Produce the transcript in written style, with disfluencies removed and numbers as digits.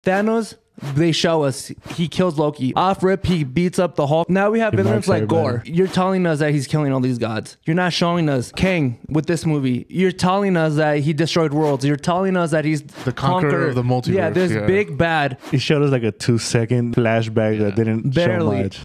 Thanos, they show us he kills Loki. Off rip, he beats up the Hulk. Now we have villains like Gore. You're telling us that he's killing all these gods. You're not showing us Kang with this movie. You're telling us that he destroyed worlds. You're telling us that he's the conqueror of the multiverse. Yeah, there's big bad. He showed us like a 2-second flashback that didn't show much.